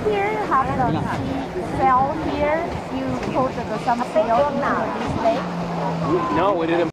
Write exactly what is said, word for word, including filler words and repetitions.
here have the cell here. You put the some seal in this lake. No, we didn't.